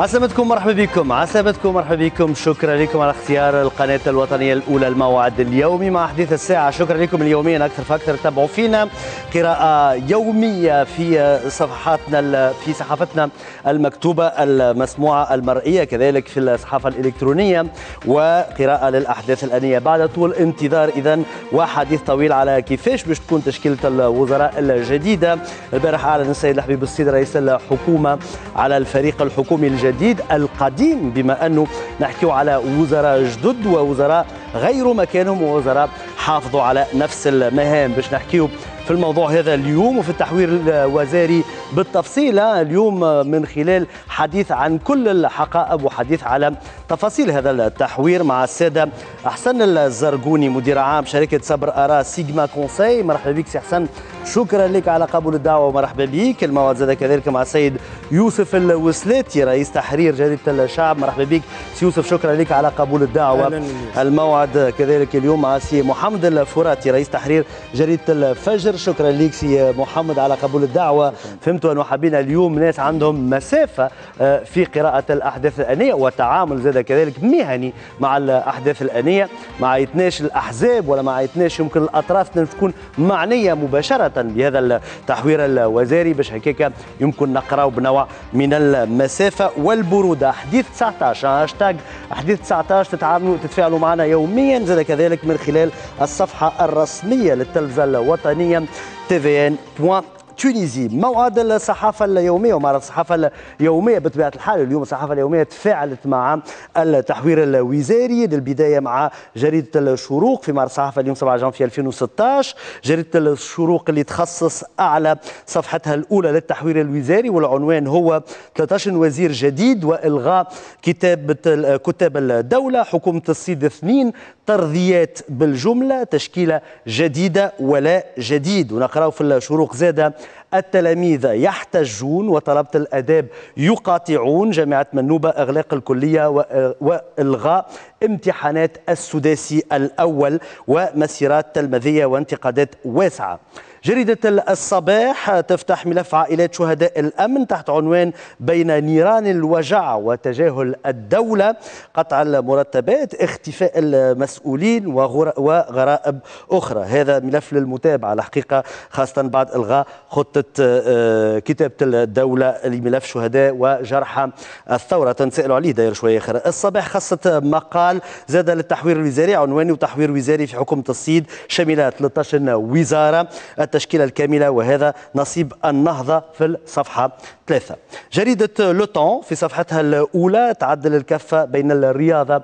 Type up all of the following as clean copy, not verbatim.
عسلامتكم، مرحبا بكم. عسلامتكم، مرحبا بكم. شكرا لكم على اختيار القناة الوطنية الأولى الموعد اليومي مع أحداث الساعة. شكرا لكم اليوميا أكثر فأكثر. تابعوا فينا قراءة يومية في صفحاتنا، في صحافتنا المكتوبة المسموعة المرئية، كذلك في الصحافة الإلكترونية، وقراءة للأحداث الآنية بعد طول انتظار إذن وحديث طويل على كيفاش باش تكون تشكيلة الوزراء الجديدة. البارح أعلن السيد الحبيب السيد رئيس الحكومة على الفريق الحكومي الجديد القديم، بما أنه نحكيو على وزراء جدد ووزراء غير مكانهم ووزراء حافظوا على نفس المهام. باش نحكيو في الموضوع هذا اليوم وفي التحوير الوزاري بالتفصيل اليوم من خلال حديث عن كل الحقائب وحديث على تفاصيل هذا التحوير مع السادة أحسن الزرقوني مدير عام شركة صبر أرا سيجما كونساي. مرحبا بك سي أحسن، شكرا لك على قبول الدعوة ومرحبا بك. الموعد زاد كذلك مع السيد يوسف الوسلاتي رئيس تحرير جريدة الشعب. مرحبا بك سي يوسف، شكرا لك على قبول الدعوة. الموعد كذلك اليوم مع سي محمد الفراتي رئيس تحرير جريدة الفجر. شكرا لك سي محمد على قبول الدعوة. فهمتوا أنه حابين اليوم ناس عندهم مسافة في قراءة الأحداث الآنية وتعامل زاد كذلك مهني مع الأحداث الآنية، مع يتناش الأحزاب ولا مع يتناش يمكن الأطراف تكون معنية مباشرة بهذا التحوير الوزاري، باش هكاك يمكن نقراو بنوع من المسافة والبرودة. حديث 19 هاشتاج حديث 19 تتفاعلوا معنا يوميا زاد كذلك من خلال الصفحة الرسمية للتلفزة الوطنية tvn.tunisie. موعد الصحافة اليومية ومعرض الصحافة اليومية بطبيعة الحال. اليوم الصحافة اليومية تفاعلت مع التحوير الوزاري، للبداية مع جريدة الشروق في معرض الصحافة اليوم 7 جانفي 2016. جريدة الشروق اللي تخصص أعلى صفحتها الأولى للتحوير الوزاري، والعنوان هو 13 وزير جديد وإلغاء كتاب الدولة، حكومة الصيد 2 ترضيات بالجملة، تشكيلة جديدة ولا جديد. ونقرأ في الشروق زادة التلاميذ يحتجون وطلبة الآداب يقاطعون، جامعة منوبة إغلاق الكلية وإلغاء امتحانات السداسي الأول، ومسيرات تلميذية وانتقادات واسعة. جريدة الصباح تفتح ملف عائلات شهداء الأمن تحت عنوان بين نيران الوجع وتجاهل الدولة، قطع المرتبات، اختفاء المسؤولين وغرائب أخرى. هذا ملف للمتابعة الحقيقة، خاصة بعد إلغاء خطة كتابة الدولة لملف شهداء وجرحى الثورة تنسألوا عليه داير شوية آخر. الصباح خصت مقال زاد للتحوير الوزاري عنوانه تحوير وزاري في حكومة الصيد شمل 13 وزارة، التشكيلة الكاملة، وهذا نصيب النهضة في الصفحة 3. جريدة لو طون في صفحتها الأولى تعدل الكفة بين الرياضة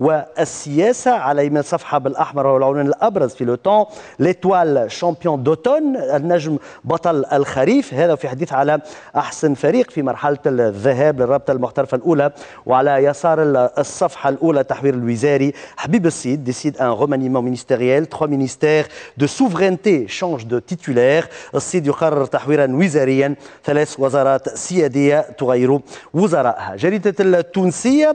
والسياسة على يمين الصفحة بالأحمر، والعنوان الأبرز في لو طون ليتوال شامبيون دوتون، النجم بطل الخريف. هذا في حديث على أحسن فريق في مرحلة الذهاب للرابطة المحترفة الأولى. وعلى يسار الصفحة الأولى تحوير الوزاري حبيب السيد décide un remaniement ministériel, 3 ministères de souveraineté changent de titulaire. السيد يقرر تحويرا وزاريا، 3 وزارات سيادية تغير وزرائها. جريدة التونسية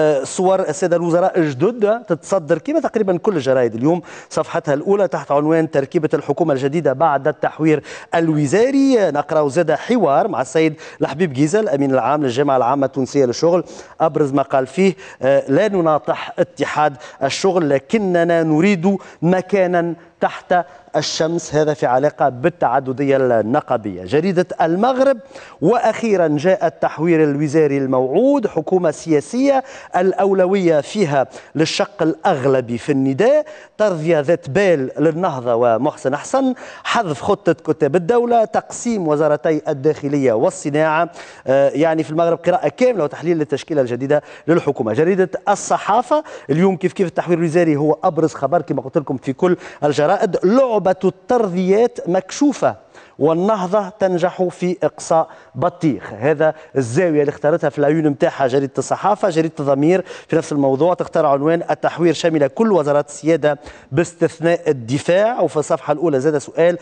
صور السادة الوزراء الجدد تتصدر كما تقريبا كل الجرائد اليوم صفحتها الأولى تحت عنوان تركيبة الحكومة الجديدة بعد التحوير الوزاري. نقرأ زاد حوار مع السيد الحبيب جيزل أمين العام للجامعة العامة التونسية للشغل، أبرز ما قال فيه لا نناطح اتحاد الشغل لكننا نريد مكانا تحت الشمس، هذا في علاقة بالتعددية النقبية. جريدة المغرب وأخيرا جاء التحوير الوزاري الموعود، حكومة سياسية الأولوية فيها للشق الأغلبي في النداء، ترضية ذات بال للنهضة ومحسن أحسن، حذف خطة كتاب الدولة، تقسيم وزارتي الداخلية والصناعة. يعني في المغرب قراءة كاملة وتحليل للتشكيلة الجديدة للحكومة. جريدة الصحافة اليوم كيف التحوير الوزاري هو أبرز خبر كما قلت لكم في كل الجرائد، لعبة الترضيات مكشوفة والنهضة تنجح في إقصاء بطيخ. هذا الزاوية اللي اختارتها في العيون متاعها جريدة الصحافة. جريدة الضمير في نفس الموضوع تختار عنوان التحوير شمل كل وزارات السيادة باستثناء الدفاع. وفي الصفحة الأولى زاد سؤال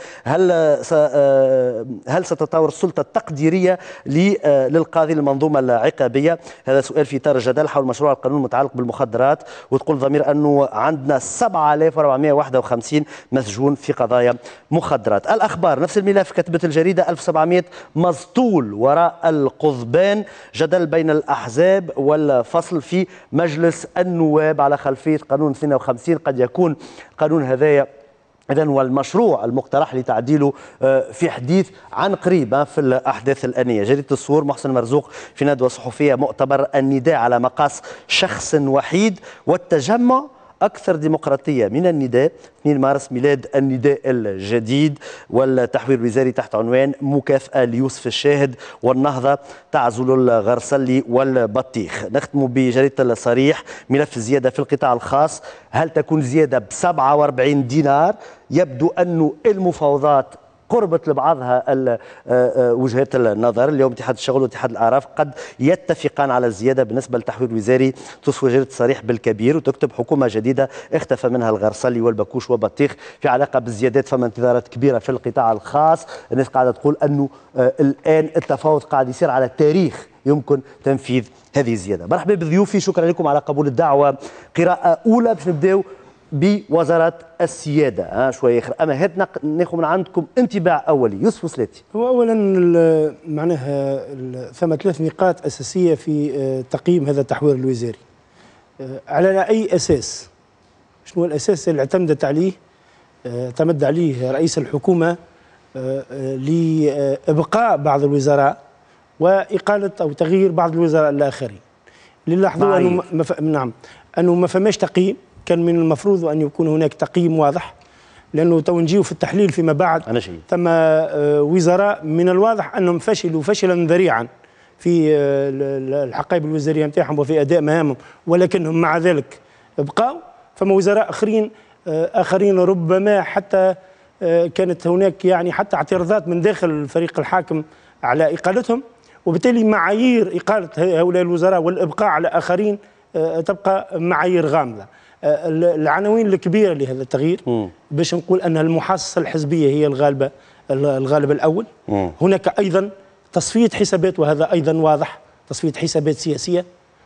هل ستطور السلطة التقديرية للقاضي المنظومة العقابية؟ هذا سؤال في إطار الجدل حول مشروع القانون المتعلق بالمخدرات. وتقول ضمير أنه عندنا 7451 مسجون في قضايا مخدرات. الأخبار نفس الملف كاف كتبت الجريدة 1700 مسطول وراء القضبان، جدل بين الأحزاب والفصل في مجلس النواب على خلفية قانون 52. قد يكون قانون هذايا إذن هو المشروع المقترح لتعديله في حديث عن قريب في الأحداث الآنية. جريدة الصور محسن مرزوق في ندوة صحفية مؤتبر النداء على مقاس شخص وحيد والتجمع أكثر ديمقراطية من النداء. 2 مارس ميلاد النداء الجديد، والتحوير الوزاري تحت عنوان مكافأة ليوسف الشاهد، والنهضة تعزل الغرسلي والبطيخ. نختم بجريدة الصريح، ملف الزيادة في القطاع الخاص، هل تكون زيادة ب 47 دينار؟ يبدو أن المفاوضات قربت لبعضها وجهات النظر. اليوم اتحاد الشغل واتحاد الاعراف قد يتفقان على الزياده بالنسبه للتحويل الوزاري. توصف جريده الصريح بالكبير وتكتب حكومه جديده اختفى منها الغرسلي والبكوش وبطيخ. في علاقه بالزيادات فما انتظارات كبيره في القطاع الخاص، الناس قاعده تقول انه الان التفاوض قاعد يصير على التاريخ يمكن تنفيذ هذه الزياده. مرحبا بضيوفي، شكرا لكم على قبول الدعوه. قراءه اولى باش نبداو بوزارة السيادة شوية آخر، أما هات ناخذ من عندكم انطباع أولي. يوسف سلاتي. هو أولا معناها ثم 3 نقاط أساسية في تقييم هذا التحوير الوزاري. على أي أساس؟ شنو الأساس اللي اعتمد عليه رئيس الحكومة لإبقاء بعض الوزراء وإقالة أو تغيير بعض الوزراء الآخرين؟ اللي لاحظوا أنه ما فماش تقييم. كان من المفروض أن يكون هناك تقييم واضح، لأنه تو نجيو في التحليل فيما بعد. ثم وزراء من الواضح أنهم فشلوا فشلا ذريعا في الحقائب الوزارية نتاعهم وفي أداء مهامهم، ولكنهم مع ذلك بقاو. فما وزراء آخرين ربما حتى كانت هناك يعني حتى اعتراضات من داخل الفريق الحاكم على إقالتهم، وبالتالي معايير إقالة هؤلاء الوزراء والإبقاء على آخرين تبقى معايير غامضة. العناوين الكبيرة لهذا التغيير باش نقول أن المحاصصة الحزبية هي الغالب الأول. هناك أيضا تصفية حسابات، وهذا أيضا واضح، تصفية حسابات سياسية.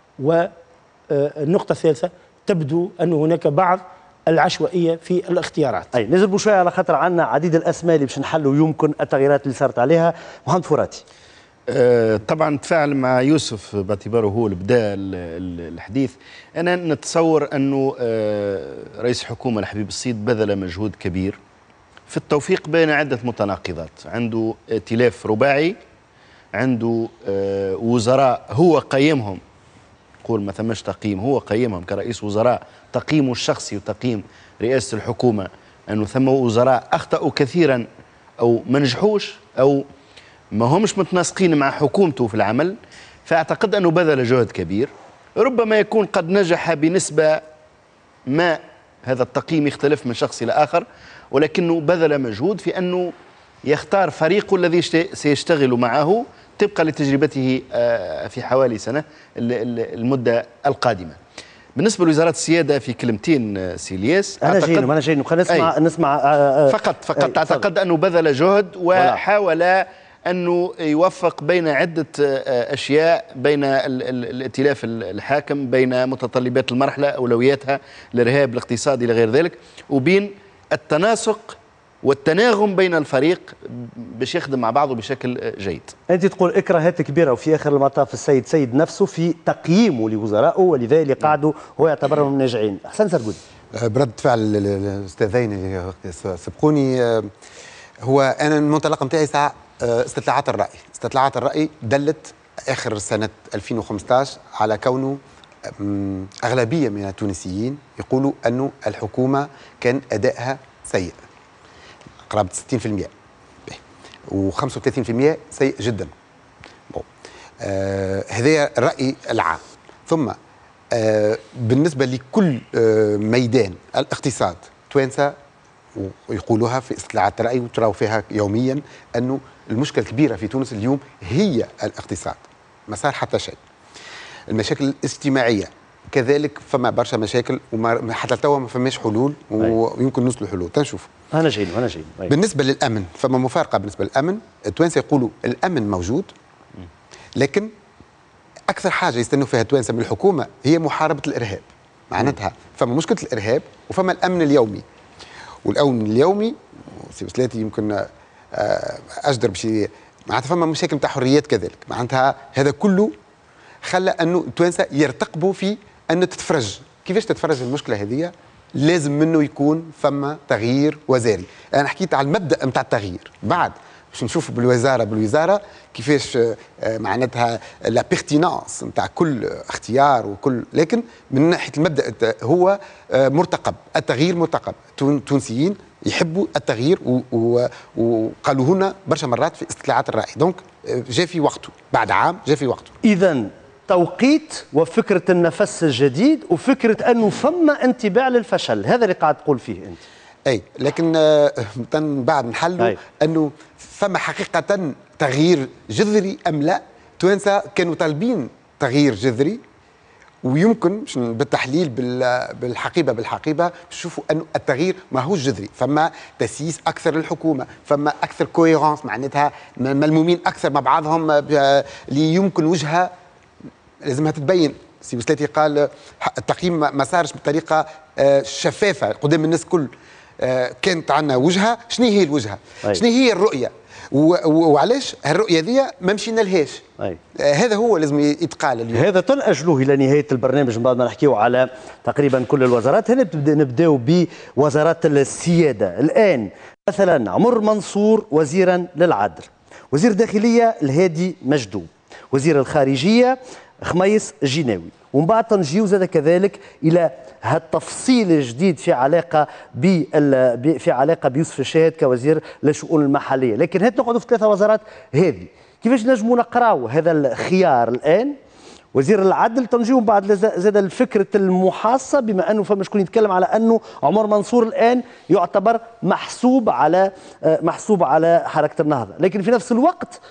والنقطة الثالثة تبدو أن هناك بعض العشوائية في الاختيارات. نزل شوية على خاطر عنا عديد الأسماء اللي باش نحلوا يمكن التغييرات اللي صارت عليها. محمد فراتي. طبعا تفاعل مع يوسف باعتباره هو اللي بدا الحديث. انا نتصور انه رئيس الحكومه الحبيب السيد بذل مجهود كبير في التوفيق بين عده متناقضات. عنده ائتلاف رباعي، عنده وزراء هو قيمهم، يقول ما ثماش تقييم، هو قيمهم كرئيس وزراء، تقييمه الشخصي وتقييم رئاسه الحكومه انه ثم وزراء اخطاوا كثيرا او ما نجحوش او ما همش متناسقين مع حكومته في العمل. فأعتقد أنه بذل جهد كبير، ربما يكون قد نجح بنسبة ما، هذا التقييم يختلف من شخص إلى آخر، ولكنه بذل مجهود في أنه يختار فريقه الذي سيشتغل معه طبقا لتجربته في حوالي سنة المدة القادمة. بالنسبة لوزارة السيادة في كلمتين سيلياس، أنا جاي خلينا نسمع فقط أعتقد أنه بذل جهد وحاول أنه يوفق بين عدة أشياء، بين الائتلاف الحاكم، بين متطلبات المرحلة أولوياتها، الإرهاب، الاقتصاد إلى غير ذلك، وبين التناسق والتناغم بين الفريق باش يخدم مع بعضه بشكل جيد. أنت تقول إكراهات كبيرة، وفي آخر المطاف السيد سيد نفسه في تقييمه لوزرائه ولذا اللي قعدوا هو يعتبرهم ناجعين. أحسن سرقودي. برد فعل الأستاذين اللي سبقوني، هو أنا المنطلق نتاعي ساعة استطلاعات الرأي دلت آخر سنة 2015 على كونه أغلبية من التونسيين يقولوا أنه الحكومة كان أدائها سيء، قرابة 60%، و35% سيء جدا. هذا الرأي العام. ثم بالنسبة لكل ميدان الاقتصاد، توانسة ويقولوها في استطلاعات الرأي وتراو فيها يوميا أنه المشكلة الكبيرة في تونس اليوم هي الاقتصاد، ما صار حتى شيء. المشاكل الاجتماعية كذلك، فما برشا مشاكل وحتى توا ما فماش حلول، ويمكن نوصلوا حلول تنشوف. أنا جاي. بالنسبة للأمن فما مفارقة. بالنسبة للأمن التوانسة يقولوا الأمن موجود، لكن أكثر حاجة يستنوا فيها التوانسة من الحكومة هي محاربة الإرهاب. معناتها فما مشكلة الإرهاب وفما الأمن اليومي. والأمن اليومي سي وسلاتي يمكن اجدر باش معناتها فما مشاكل تاع حريات كذلك. معناتها هذا كله خلى انه التوانسه يرتقبوا في انه تتفرج. كيفاش تتفرج المشكله هذه؟ لازم منه يكون فما تغيير وزاري. انا حكيت على المبدا نتاع التغيير، بعد باش نشوفوا بالوزاره كيفاش معناتها لا بيرتينانس نتاع كل اختيار وكل، لكن من ناحيه المبدا هو مرتقب، التغيير مرتقب. التونسيين يحبوا التغيير وقالوا لنا برشا مرات في استطلاعات الراي. دونك جاء في وقته، بعد عام جاء في وقته. اذا توقيت وفكره النفس الجديد وفكره انه فما انتباع للفشل، هذا اللي قاعد تقول فيه انت. اي لكن بعد نحلوا انه فما حقيقه تغيير جذري ام لا. توانسه كانوا طالبين تغيير جذري، ويمكن بالتحليل بالحقيبه تشوفوا انه التغيير ماهوش جذري. فما تسييس اكثر للحكومه، فما اكثر كويرونس، معناتها ملمومين اكثر مع بعضهم، اللي يمكن وجهه لازمها تتبين. سي وسلاتي قال التقييم ما صارش بطريقه شفافه قدام الناس كل. كانت عندنا وجهه، شنو هي الوجهه؟ شنو هي الرؤيه؟ وعلاش الرؤيه ذي ما مشينا لهاش؟ هذا هو لازم يتقال اليوم. هذا تنأجلوه الى نهايه البرنامج من بعد ما نحكيو على تقريبا كل الوزارات. هنا نبداو بوزارات السياده. الان مثلا عمر منصور وزيرا للعدل، وزير الداخليه الهادي مجدوب، وزير الخارجيه خميس الجناوي، ومن بعد تنجيو زاد كذلك الى هالتفصيل الجديد في علاقه بيوسف الشاهد كوزير للشؤون المحليه. لكن هات نقعدوا في 3 وزارات هذه، كيفاش نجموا نقراو هذا الخيار الان؟ وزير العدل تنجيو بعد زاد الفكره المحاصه، بما انه فما شكون يتكلم على انه عمر منصور الان يعتبر محسوب على حركه النهضه، لكن في نفس الوقت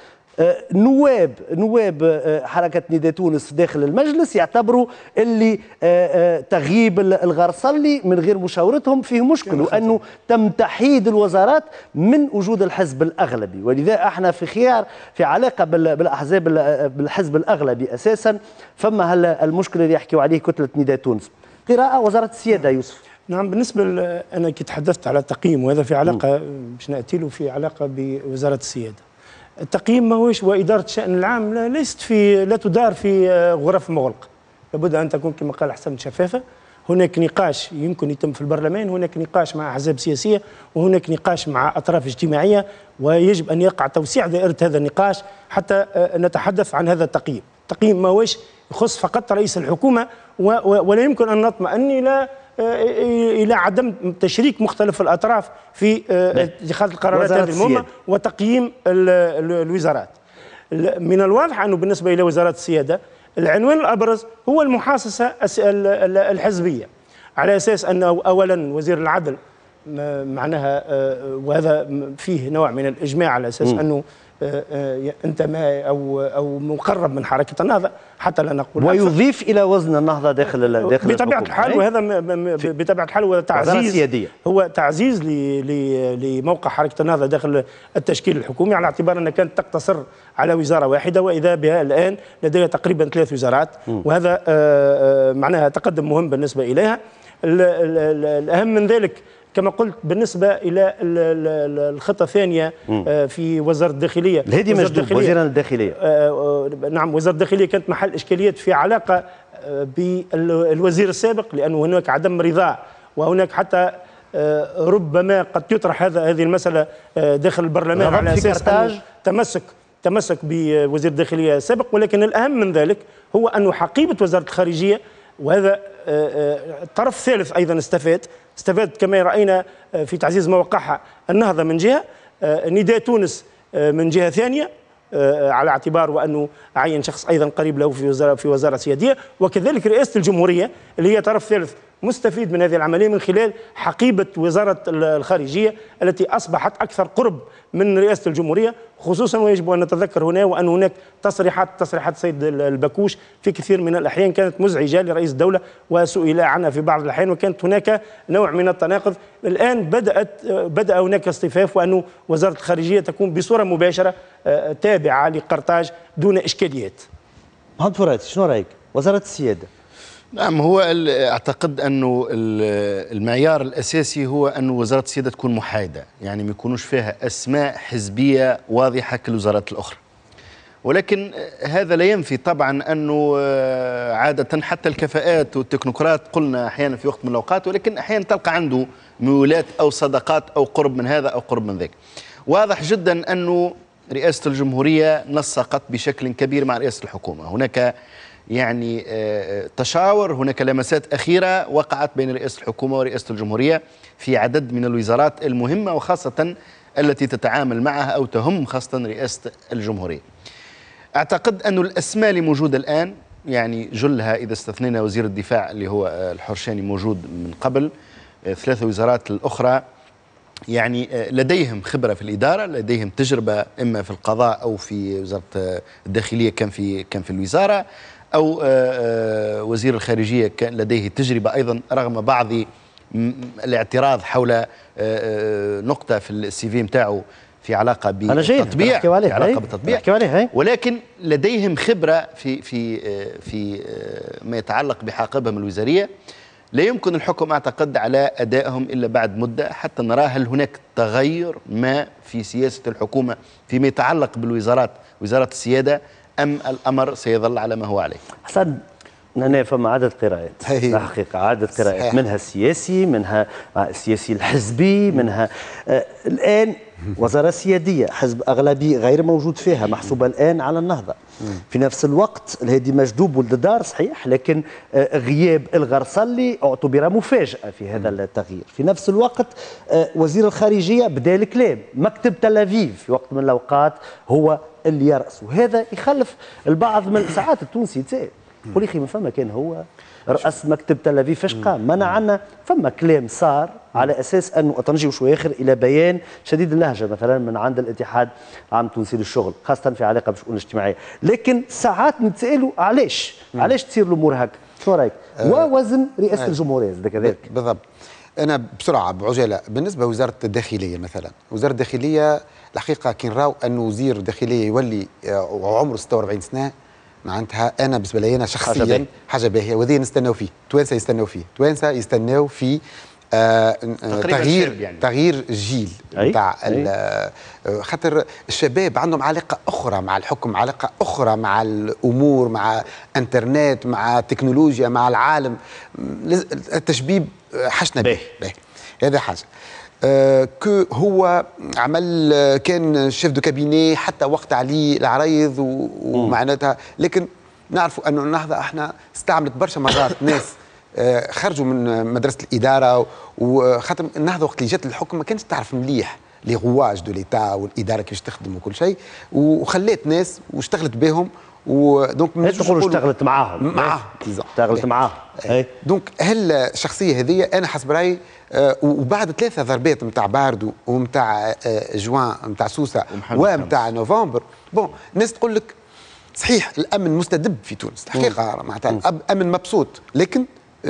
نواب حركة نداء تونس داخل المجلس يعتبروا اللي تغييب الغرصلي من غير مشاورتهم فيه مشكل، وأنه تم تحييد الوزارات من وجود الحزب الأغلبي. ولذا احنا في خيار في علاقة بالأحزاب بالحزب الأغلبي أساسا. فما المشكلة اللي يحكيوا عليه كتلة نداء تونس. قراءة وزارة السيادة يوسف. نعم، بالنسبة أنا كي تحدثت على التقييم، وهذا في علاقة باش نأتي له في علاقة بوزارة السيادة. التقييم ماهوش وإدارة الشأن العام لا تدار في غرف مغلقة، لابد أن تكون كما قال حسن شفافة. هناك نقاش يمكن يتم في البرلمان، هناك نقاش مع أحزاب سياسية، وهناك نقاش مع أطراف اجتماعية، ويجب أن يقع توسيع دائرة هذا النقاش حتى نتحدث عن هذا التقييم. التقييم ماهوش يخص فقط رئيس الحكومة، ولا يمكن أن نطمئن إلى عدم تشريك مختلف الأطراف في اتخاذ القرارات هذه المهمة وتقييم الوزارات. من الواضح أنه بالنسبة إلى وزارة السيادة العنوان الأبرز هو المحاصصة الحزبية، على أساس أنه أولا وزير العدل معناها، وهذا فيه نوع من الإجماع على أساس أنه انتماء او مقرب من حركه النهضه، حتى لا نقول ويضيف الى وزن النهضه داخل بطبيعه الحال. وهذا بطبيعه الحال هو تعزيز، هو تعزيز لموقع حركه النهضه داخل التشكيل الحكومي، على اعتبار انها كانت تقتصر على وزاره واحده، واذا بها الان لديها تقريبا 3 وزارات، وهذا معناها تقدم مهم بالنسبه اليها. الاهم من ذلك كما قلت بالنسبة إلى الخطة الثانية في وزارة الداخلية، الهادي مجدوب وزير الداخلية. نعم، وزارة الداخلية كانت محل إشكاليات في علاقة بالوزير السابق، لأنه هناك عدم رضاء، وهناك حتى ربما قد يطرح هذه المسألة داخل البرلمان على أساس تمسك بوزير الداخلية السابق. ولكن الأهم من ذلك هو أنه حقيبة وزارة الخارجية، وهذا الطرف الثالث أيضا استفاد كما رأينا في تعزيز مواقعها النهضة من جهة، نداء تونس من جهة ثانية، على اعتبار وأنه عين شخص أيضا قريب له في وزارة سيادية، وكذلك رئاسة الجمهورية اللي هي طرف ثالث مستفيد من هذه العملية من خلال حقيبة وزارة الخارجية التي أصبحت أكثر قرب من رئاسة الجمهورية خصوصا. ويجب أن نتذكر هنا وأن هناك تصريحات السيد البكوش في كثير من الأحيان كانت مزعجة لرئيس الدولة وسئل عنها في بعض الأحيان، وكانت هناك نوع من التناقض. الآن بدأ هناك اصطفاف، وأن وزارة الخارجية تكون بصورة مباشرة تابعة لقرطاج دون إشكاليات. محمد فراتي، شنو رأيك؟ وزارة السيادة نعم، هو اعتقد انه المعيار الاساسي هو انه وزاره السياده تكون محايده، يعني ما يكونوش فيها اسماء حزبيه واضحه كالوزارات الاخرى. ولكن هذا لا ينفي طبعا انه عاده حتى الكفاءات والتكنوقراط قلنا احيانا في وقت من الاوقات، ولكن احيانا تلقى عنده ميولات او صداقات او قرب من هذا او قرب من ذاك. واضح جدا انه رئاسه الجمهوريه نسقت بشكل كبير مع رئاسه الحكومه، هناك يعني تشاور، هناك لمسات أخيرة وقعت بين رئاسة الحكومة ورئاسة الجمهورية في عدد من الوزارات المهمة، وخاصة التي تتعامل معها أو تهم خاصة رئاسة الجمهورية. أعتقد أن الأسماء اللي موجودة الآن يعني جلها إذا استثنينا وزير الدفاع اللي هو الحرشاني موجود من قبل، 3 وزارات الأخرى يعني لديهم خبرة في الإدارة، لديهم تجربة إما في القضاء أو في وزارة الداخلية كان في الوزارة، أو وزير الخارجية كان لديه تجربة أيضا رغم بعض الاعتراض حول نقطة في السي في نتاعو في علاقة بالتطبيع، في علاقة بالتطبيع، ولكن لديهم خبرة في ما يتعلق بحقائبهم الوزارية. لا يمكن الحكم أعتقد على أدائهم إلا بعد مدة حتى نرى هل هناك تغير ما في سياسة الحكومة فيما يتعلق بالوزارات، وزارة السيادة، أم الأمر سيظل على ما هو عليه. حسن، هنا فما عدد قراءات الحقيقة، عدد قراءات، منها السياسي، منها السياسي الحزبي، منها الآن وزارة سيادية، حزب أغلبي غير موجود فيها، محسوبة الآن على النهضة. في نفس الوقت الهادي مجدوب ولد الدار صحيح، لكن غياب الغرصلي اعتبر مفاجأة في هذا التغيير. في نفس الوقت وزير الخارجية بدا الكلام، مكتب تل أبيب في وقت من الأوقات هو اللي يرأس، وهذا يخلف البعض من ساعات التونسي يتساءل، يقول يا أخي ما فما كان هو رأس مكتب تل أبيب فاش قام؟ منع عنا فما كلام صار على اساس انه نجيو شويه اخر الى بيان شديد اللهجه مثلا من عند الاتحاد العام التونسي للشغل، خاصه في علاقه بالشؤون الاجتماعيه، لكن ساعات نتسالوا علاش تصير الامور هكا؟ شنو رايك؟ ووزن رئاسه الجمهوريه كذلك. بالضبط. انا بسرعه بعجاله بالنسبه لوزاره الداخليه مثلا، وزاره الداخليه الحقيقه كي نراو انه وزير الداخليه يولي وعمره 46 سنه، معناتها انا بالنسبه لي انا شخصيا حاجه باهيه، وهذه نستناو فيه، توانسه يستناو فيه تغيير الجيل نتاع خاطر الشباب عندهم علاقه اخرى مع الحكم، علاقه اخرى مع الامور، مع انترنت، مع التكنولوجيا، مع العالم. التشبيب حشنا به. هذا حاجه. كو هو عمل كان شيف دو كابيني حتى وقت علي العريض ومعناتها، لكن نعرفوا انه النهضه احنا استعملت برشا مرات ناس خرجوا من مدرسه الاداره، وخاطر النهضه وقت اللي جات الحكم ما كانتش تعرف مليح لي غواج دو ليتا والاداره كيفاش تخدم وكل شيء، وخلات ناس واشتغلت بهم، ودونك ما تقولوا اشتغلت معاهم اشتغلت معاهم. دونك هل الشخصيه هذه انا حسب رايي وبعد 3 ضربات نتاع باردو ومتاع جوان نتاع سوسه ومتاع نوفمبر، بون الناس تقول لك صحيح الامن مستدب في تونس الحقيقه، معناتها امن مبسوط، لكن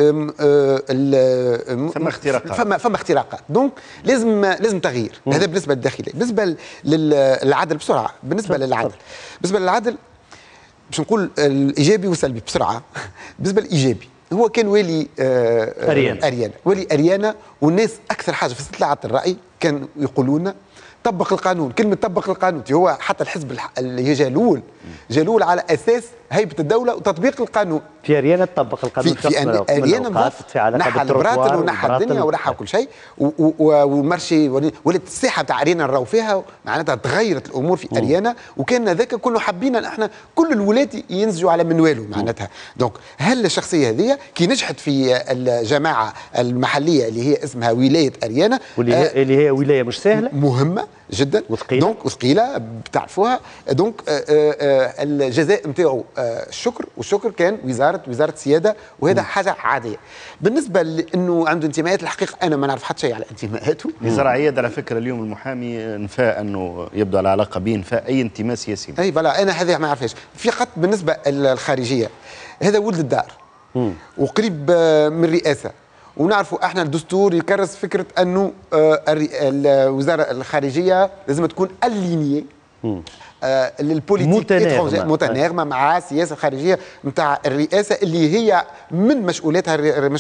فما اختراقات، دونك لازم تغيير. هذا بالنسبه للداخليه. بالنسبه للعدل بسرعه، بالنسبه للعدل باش نقول الايجابي والسلبي بسرعه. بالنسبه للايجابي هو كان والي اريانا، والناس اكثر حاجه في استطلاعات الراي كانوا يقولون طبق القانون. كلمه طبق القانون هو حتى الحزب اللي جالول على اساس هيبه الدوله وتطبيق القانون. في اريانا تطبق القانون في اريانا نحى البراطل ونحى الدنيا ونحى كل شيء، ومرشي ولات الساحه تاع اريانا نراو فيها، معناتها تغيرت الامور في اريانا، وكان ذاك كله حابين احنا كل الولاة ينسجوا على منواله معناتها. دونك هل الشخصيه هذه كي نجحت في الجماعه المحليه اللي هي اسمها ولايه اريانا، اللي هي ولايه مش سهله، مهمه جدا وثقيله بتعرفوها. دونك الجزاء نتاعو الشكر، والشكر كان وزاره السياده، وهذا حاجه عاديه. بالنسبه لانه عنده انتماءات، الحقيقه انا ما نعرف حتى شيء على انتماءاته. نزار عياد على فكره اليوم المحامي نفى انه يبدو على علاقه به، نفى اي انتماء سياسي. اي فلا انا هذه ما نعرفهاش. في خط بالنسبه للخارجيه، هذا ولد الدار وقريب من الرئاسه، ونعرفوا احنا الدستور يكرس فكره انه الوزاره الخارجيه لازم تكون الينيه للبوليتيك متناغمه مع السياسه الخارجيه نتاع الرئاسه اللي هي من مشؤولاتها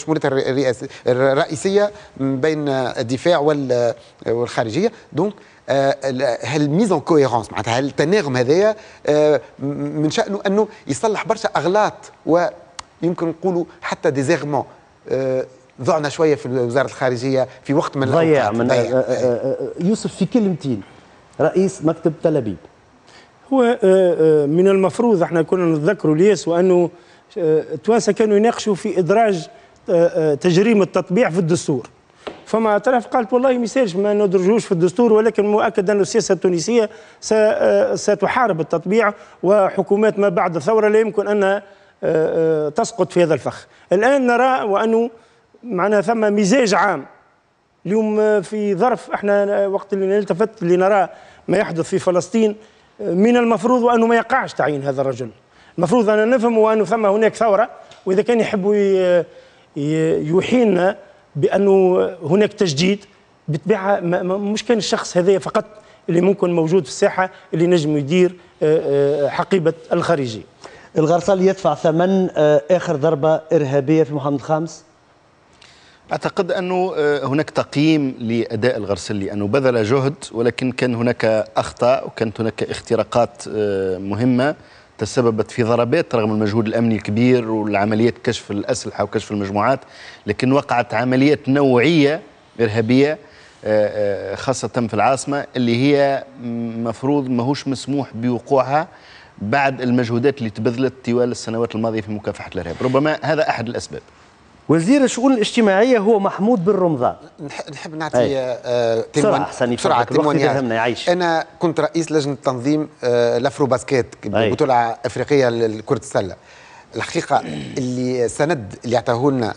الرئيسيه بين الدفاع والخارجيه. دونك هالميز ان كوهيرونس معناتها هالتناغم هذايا من شأنه انه يصلح برشا اغلاط ويمكن نقولوا حتى ديزيرمون ضعنا شويه في وزاره الخارجيه في وقت من الاوقات. ضيع يوسف في كلمتين رئيس مكتب تل أبيب. هو من المفروض احنا كنا نتذكروا الياس وانه التوانسه كانوا يناقشوا في ادراج تجريم التطبيع في الدستور. فما طرف قالت والله ما يسالش ما ندرجوش في الدستور، ولكن مؤكد ان السياسه التونسيه ستحارب التطبيع، وحكومات ما بعد الثوره لا يمكن ان تسقط في هذا الفخ. الان نرى وانه معنا ثم مزاج عام اليوم في ظرف احنا وقت اللي نلتفت اللي نرى ما يحدث في فلسطين، من المفروض وانه ما يقعش تعيين هذا الرجل. المفروض ان نفهم وانه ثم هناك ثوره، واذا كان يحبوا يوحينا بانه هناك تجديد بالطبيعه مش كان الشخص هذا فقط اللي ممكن موجود في الساحه اللي نجم يدير حقيبه الخارجيه. الغرسال يدفع ثمن اخر ضربه ارهابيه في محمد الخامس. أعتقد أنه هناك تقييم لأداء الغرسلي أنه بذل جهد، ولكن كان هناك أخطاء وكانت هناك اختراقات مهمة تسببت في ضربات رغم المجهود الأمني الكبير والعمليات كشف الأسلحة وكشف المجموعات، لكن وقعت عمليات نوعية إرهابية خاصة في العاصمة اللي هي مفروض ماهوش مسموح بوقوعها بعد المجهودات اللي تبذلت طوال السنوات الماضية في مكافحة الإرهاب. ربما هذا أحد الأسباب. وزير الشؤون الاجتماعية هو محمود بن رمضان. نحب نعطي بسرعة يعيش. أنا كنت رئيس لجنة تنظيم الأفرو باسكيت بطولة أفريقية لكرة السلة. الحقيقة اللي سند اللي عطاه لنا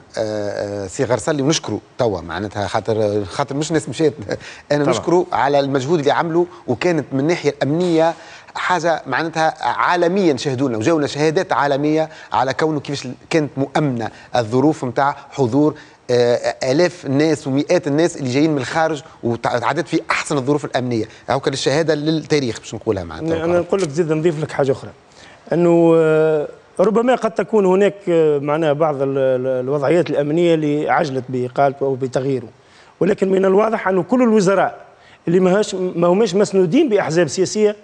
سي غرسلي ونشكره توا معناتها خاطر مش ناس مشيت أنا نشكره على المجهود اللي عمله، وكانت من الناحية الأمنية حاجه معناتها عالميا شهدونا وجاونا شهادات عالميه على كونه كيفاش كانت مؤمنه الظروف نتاع حضور آلاف الناس ومئات الناس اللي جايين من الخارج وتعدت في احسن الظروف الامنيه. هاكا الشهاده للتاريخ باش نقولها معناتها. انا نقول لك زيد نضيف لك حاجه اخرى، انه ربما قد تكون هناك معناها بعض الوضعيات الامنيه اللي عجلت باقالته او بتغييره، ولكن من الواضح انه كل الوزراء اللي ما هماش مسنودين باحزاب سياسيه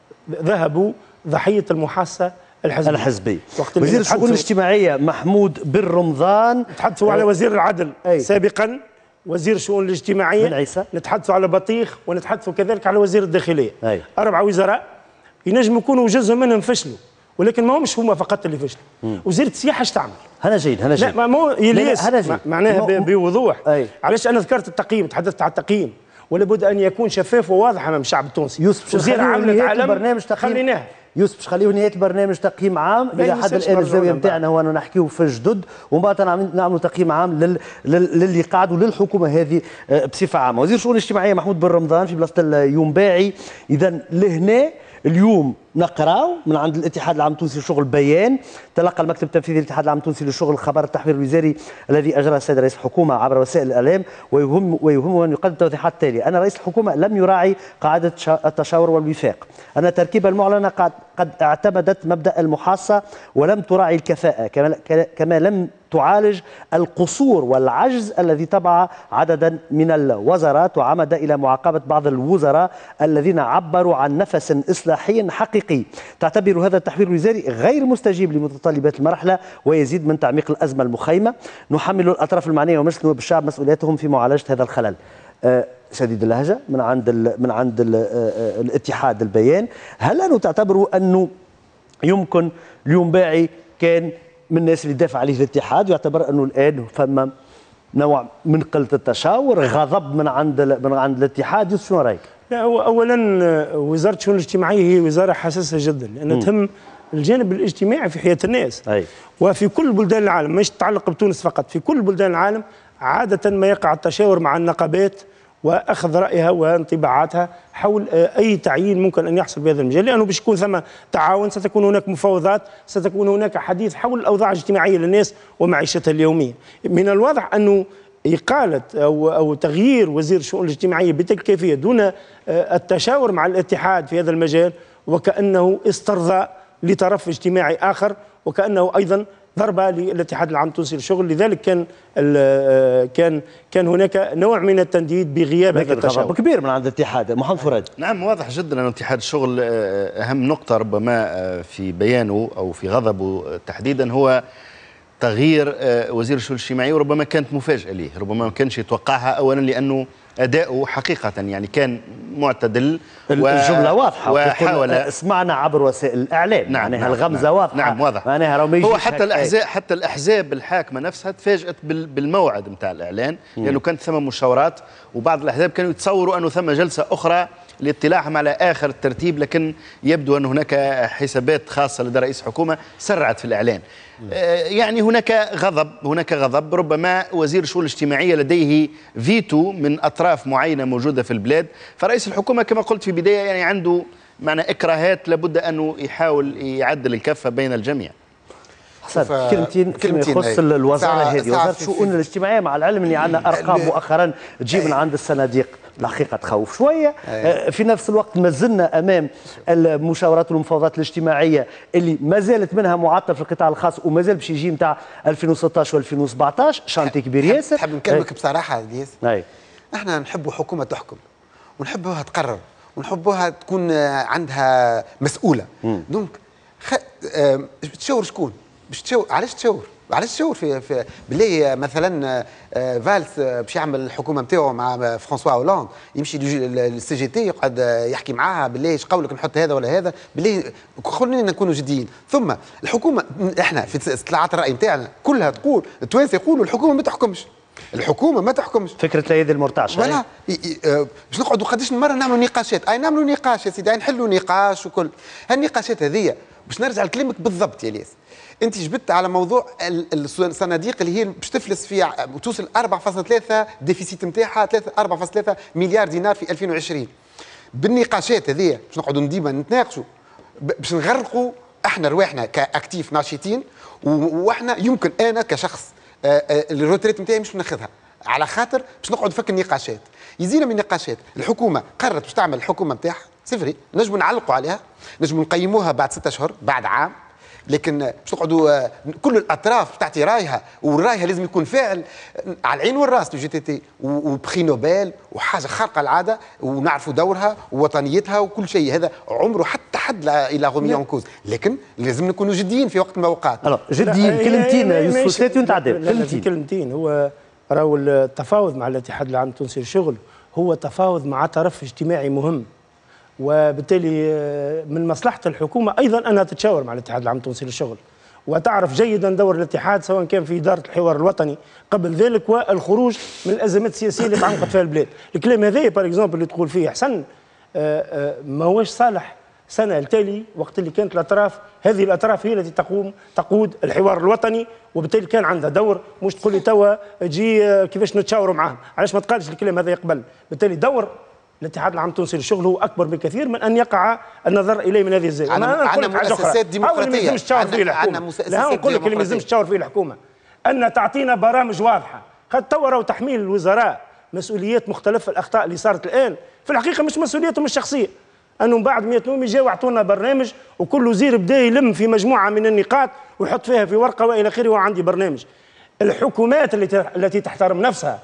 ذهبوا ضحيه المحاصه الحزبيه. وزير الشؤون الاجتماعيه محمود بن رمضان، نتحدثوا على وزير العدل سابقا، وزير الشؤون الاجتماعيه بن عيسى، نتحدثوا على بطيخ، ونتحدثوا كذلك على وزير الداخليه. 4 وزراء ينجموا يكونوا جزء منهم فشلوا، ولكن ما همش هما فقط اللي فشلوا. وزيره السياحه اش تعمل؟ هنا جيد هنا جيد. لا ما يليس معناها بوضوح. علاش انا ذكرت التقييم، تحدثت على التقييم، ولابد ان يكون شفاف وواضح امام الشعب التونسي. يوسف وزير عملت علم خليناه. يوسف باش خليه نهايه البرنامج تقييم عام، الى حد الان الزاويه نتاعنا هو انه نحكيو في الجدد، ومن بعد نعملوا تقييم عام للي قاعد وللحكومه هذه بصفه عامه. وزير الشؤون الاجتماعيه محمود بن رمضان في بلاصه اليومباعي. اذا لهنا اليوم نقراو من عند الاتحاد العام التونسي للشغل بيان تلقى المكتب التنفيذي للاتحاد العام التونسي للشغل خبر التحوير الوزاري الذي اجراه السيد رئيس الحكومه عبر وسائل الاعلام، ويهمه ان يقدم التوضيحات التاليه: ان رئيس الحكومه لم يراعي قاعده التشاور والوفاق، ان التركيبه المعلنه قد اعتمدت مبدا المحاصه ولم تراعي الكفاءه، كما لم تعالج القصور والعجز الذي تبع عددا من الوزارات، وعمد الى معاقبه بعض الوزراء الذين عبروا عن نفس اصلاحي حقيقي. تعتبر هذا التحوير الوزاري غير مستجيب لمتطلبات المرحله ويزيد من تعميق الازمه المخيمه. نحمل الاطراف المعنيه ومجلس النواب الشعب مسؤوليتهم في معالجه هذا الخلل. شديد اللهجه من عند الاتحاد البيان. هل انه تعتبروا انه يمكن اليومباعي كان من الناس اللي دافع عليه الاتحاد ويعتبر انه الان فما نوع من قله التشاور، غضب من عند الاتحاد؟ شنو رايك؟ لا، هو اولا وزاره الشؤون الاجتماعيه هي وزاره حساسه جدا، لانها تهم الجانب الاجتماعي في حياه الناس. وفي كل بلدان العالم، مش تتعلق بتونس فقط، في كل بلدان العالم عاده ما يقع التشاور مع النقابات واخذ رايها وانطباعاتها حول اي تعيين ممكن ان يحصل بهذا المجال، لانه باش يكون ثم تعاون، ستكون هناك مفاوضات، ستكون هناك حديث حول الاوضاع الاجتماعيه للناس ومعيشتها اليوميه. من الواضح انه إقالة أو تغيير وزير الشؤون الاجتماعية بتلك الكيفية دون التشاور مع الاتحاد في هذا المجال وكأنه استرضاء لطرف اجتماعي آخر، وكأنه أيضا ضربة للاتحاد العام التونسي للشغل. لذلك كان هناك نوع من التنديد بغياب هذا التشاور كبير من عند الاتحاد. محمد فراد. نعم، واضح جدا أن اتحاد الشغل أهم نقطة ربما في بيانه أو في غضبه تحديدا هو تغيير وزير الشؤون الاجتماعية، وربما كانت مفاجأة ليه، ربما ما كانش يتوقعها. أولا لأنه أداؤه حقيقة يعني كان معتدل، الجملة واضحة وحاول سمعنا عبر وسائل الإعلام. نعم معناها نعم الغمزة نعم واضحة. نعم واضح. معناها هو حتى الأحزاب الحاكمة نفسها تفاجأت بالموعد نتاع الإعلان، لأنه كانت ثم مشاورات، وبعض الأحزاب كانوا يتصوروا أنه ثم جلسة أخرى لاطلاعهم على آخر الترتيب، لكن يبدو أن هناك حسابات خاصة لدى رئيس الحكومة سرعت في الإعلان. يعني هناك غضب، ربما وزير الشؤون الاجتماعية لديه فيتو من أطراف معينة موجودة في البلاد، فرئيس الحكومة كما قلت في البداية يعني عنده معنى إكراهات لابد أنه يحاول يعدل الكفة بين الجميع. حسن كلمتين يخص الوزارة هذه، وزارة الشؤون الاجتماعية، مع العلم أن عندنا أرقام مؤخرا تجي من عند الصناديق الحقيقة تخوف شوية. في نفس الوقت ما زلنا أمام المشاورات والمفاوضات الاجتماعية اللي ما زالت منها معطل في القطاع الخاص، وما زال باش يجي نتاع 2016 و2017 شانتي كبير ياسر. نحب نكلمك بصراحة ياسر، احنا نحبوا حكومة تحكم، ونحبوها تقرر، ونحبوها تكون عندها مسؤولة. دونك تشاور شكون؟ علاش تشاور في بالله مثلا فالس باش يعمل الحكومه نتاعو مع فرانسوا هولاند، يمشي للسي جي تي يقعد يحكي معاها بالله ايش قولك نحط هذا ولا هذا، بالله خلينا نكونوا جديين. ثم الحكومه احنا في استطلاعات الراي نتاعنا كلها تقول، التوانسه يقولوا الحكومه ما تحكمش، الحكومه ما تحكمش. فكره الايدي المرتعشه ولا باش نقعدوا قداش من مره نعملوا نقاشات، نعملوا نقاش يا سيدي، نحلوا نقاش وكل هالنقاشات هذيا. باش نرجع لكلامك بالضبط يا ليس، انت جبت على موضوع الصناديق اللي هي باش تفلس في وتوصل 4.3 ديفيسيت نتاعها 4.3 مليار دينار في 2020. بالنقاشات هذيا باش نقعدوا ديما نتناقشوا باش نغرقوا احنا رواحنا كاكتيف ناشطين، واحنا يمكن انا كشخص الروتريت نتاعي مش ناخذها على خاطر باش نقعد نفكر نقاشات. يزينا من النقاشات، الحكومه قررت باش تعمل الحكومه نتاعها سيفري، نجموا نعلقوا عليها، نجموا نقيموها بعد 6 أشهر بعد عام، لكن باش نقعدوا كل الاطراف تعطي رايها، ورايها لازم يكون فاعل على العين والراس للجي تي تي، وبخي نوبل وحاجه خارقه العاده، ونعرفوا دورها ووطنيتها وكل شيء. هذا عمره حتى حد الى غمي اون كوز، لكن لازم نكونوا جديين في وقت من الاوقات. جديين. كلمتين يوسف سلاتي ونتعدل. كلمتين. هو راهو التفاوض مع الاتحاد العام التونسي للشغل هو تفاوض مع طرف اجتماعي مهم، وبالتالي من مصلحة الحكومة أيضا أنها تتشاور مع الاتحاد العام التونسي للشغل، وتعرف جيدا دور الاتحاد سواء كان في إدارة الحوار الوطني قبل ذلك والخروج من الأزمات السياسية اللي تعمقت فيها البلاد. الكلام هذا بار اكزومبل اللي تقول فيه حسن ما هوش صالح سنة التالي وقت اللي كانت هذه الأطراف هي التي تقود الحوار الوطني، وبالتالي كان عندها دور. مش تقول لي توا تجي كيفاش نتشاوروا معاهم، علاش ما تقالش الكلام هذا قبل؟ بالتالي دور الاتحاد العام التونسي للشغل هو اكبر بكثير من ان يقع النظر اليه من هذه الزاويه. عندنا مؤسسات ديمقراطيه، عندنا مؤسسات نقول لك اللي ما لازمش تشاور فيه الحكومه، ان تعطينا برامج واضحه. قد توروا تحميل الوزراء مسؤوليات مختلفه الاخطاء اللي صارت الان في الحقيقه مش مسؤوليتهم الشخصيه، انهم بعد 100 يوم يجاوا يعطونا برنامج وكل وزير بدا يلم في مجموعه من النقاط ويحط فيها في ورقه والى اخره وعندي برنامج. الحكومات التي تحترم نفسها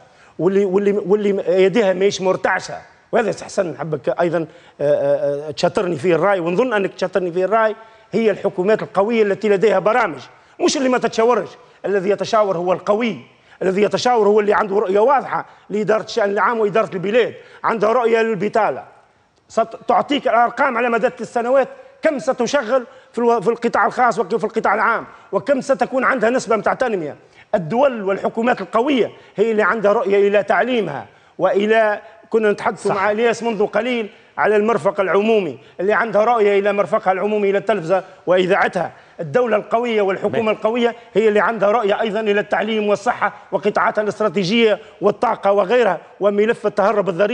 واللي يديها ماهيش مرتعشه، وهذا حسن نحبك ايضا تشاطرني فيه الراي، ونظن انك تشاطرني فيه الراي، هي الحكومات القويه التي لديها برامج، مش اللي ما تتشاورش. الذي يتشاور هو القوي، الذي يتشاور هو اللي عنده رؤيه واضحه لاداره الشان العام واداره البلاد، عنده رؤيه للبطاله، تعطيك الارقام على مدى السنوات كم ستشغل في القطاع الخاص وفي القطاع العام، وكم ستكون عندها نسبه نتاع تنميه. الدول والحكومات القويه هي اللي عندها رؤيه الى تعليمها والى، كنا نتحدث مع الياس منذ قليل على المرفق العمومي اللي عندها رؤيه الى مرفقها العمومي الى التلفزه واذاعتها. الدوله القويه والحكومه القويه هي اللي عندها رؤيه ايضا الى التعليم والصحه وقطاعاتها الاستراتيجيه والطاقه وغيرها، وملف التهرب الضريبي